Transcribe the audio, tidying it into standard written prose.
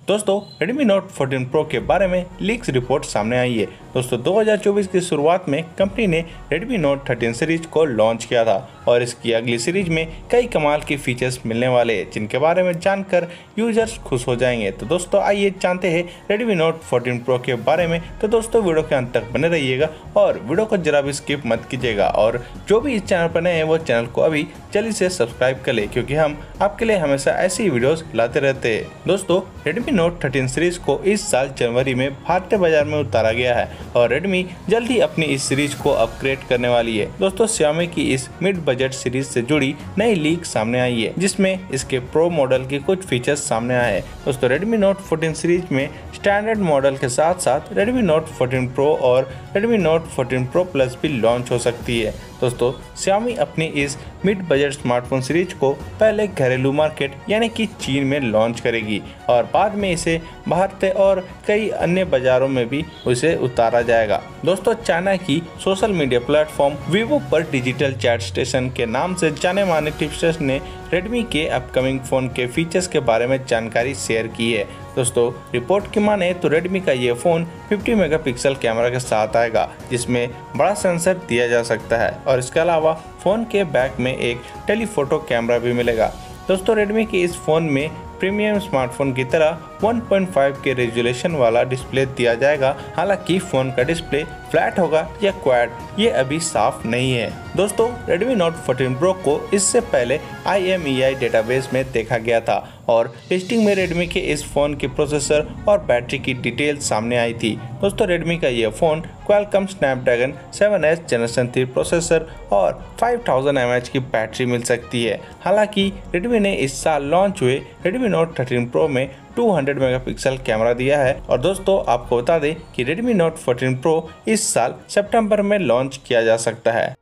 दोस्तों Redmi Note 14 Pro के बारे में लीक्स रिपोर्ट सामने आई है। दोस्तों 2024 की शुरुआत में कंपनी ने Redmi Note 13 सीरीज को लॉन्च किया था और इसकी अगली सीरीज में कई कमाल के फीचर्स मिलने वाले हैं जिनके बारे में जानकर यूजर्स खुश हो जाएंगे। तो दोस्तों आइए जानते हैं Redmi Note 14 Pro के बारे में। तो दोस्तों वीडियो के अंत तक बने रहिएगा और वीडियो को जरा भी स्किप मत कीजिएगा और जो भी इस चैनल पर नए हैं वो चैनल को अभी जल्दी से सब्सक्राइब कर ले क्योंकि हम आपके लिए हमेशा ऐसी वीडियोस लाते रहते हैं। दोस्तों Redmi Note 13 सीरीज को इस साल जनवरी में भारतीय बाजार में उतारा गया है और Redmi जल्द ही अपनी इस सीरीज को अपग्रेड करने वाली है। दोस्तों Xiaomi की इस मिड बजट सीरीज से जुड़ी नई लीक सामने आई है जिसमें इसके प्रो मॉडल के कुछ फीचर्स सामने आए हैं। दोस्तों Redmi Note 14 सीरीज में स्टैंडर्ड मॉडल के साथ साथ Redmi Note 14 Pro और Redmi Note 14 Pro Plus भी लॉन्च हो सकती है। दोस्तों Xiaomi अपनी इस मिड बजट स्मार्टफोन सीरीज को पहले घरेलू मार्केट यानी कि चीन में लॉन्च करेगी और बाद में इसे भारत और कई अन्य बाजारों में भी उसे उतारा जाएगा। दोस्तों चाइना की सोशल मीडिया प्लेटफॉर्म Weibo पर डिजिटल चैट स्टेशन के नाम से जाने माने टिप्सटर्स ने Redmi के अपकमिंग फ़ोन के फीचर्स के बारे में जानकारी शेयर की है। दोस्तों रिपोर्ट की माने तो Redmi का ये फ़ोन 50 मेगापिक्सल कैमरा के साथ आएगा जिसमें बड़ा सेंसर दिया जा सकता है और इसके अलावा फ़ोन के बैक में एक टेलीफोटो कैमरा भी मिलेगा। दोस्तों Redmi के इस फ़ोन में प्रीमियम स्मार्टफोन की तरह 1.5 के रेजोल्यूशन वाला डिस्प्ले दिया जाएगा। हालांकि फ़ोन का डिस्प्ले फ्लैट होगा या क्वाड ये अभी साफ नहीं है। दोस्तों Redmi Note 14 Pro को इससे पहले IMEI डेटाबेस में देखा गया था और लिस्टिंग में Redmi के इस फ़ोन के प्रोसेसर और बैटरी की डिटेल्स सामने आई थी। दोस्तों Redmi का यह phone Qualcomm Snapdragon 7S Gen 3 processor और 5000 mAh की बैटरी मिल सकती है। हालांकि Redmi ने इस साल लॉन्च हुए Redmi Note 13 Pro में 200 मेगापिक्सल कैमरा दिया है और दोस्तों आपको बता दें कि Redmi Note 14 Pro इस साल सितंबर में लॉन्च किया जा सकता है।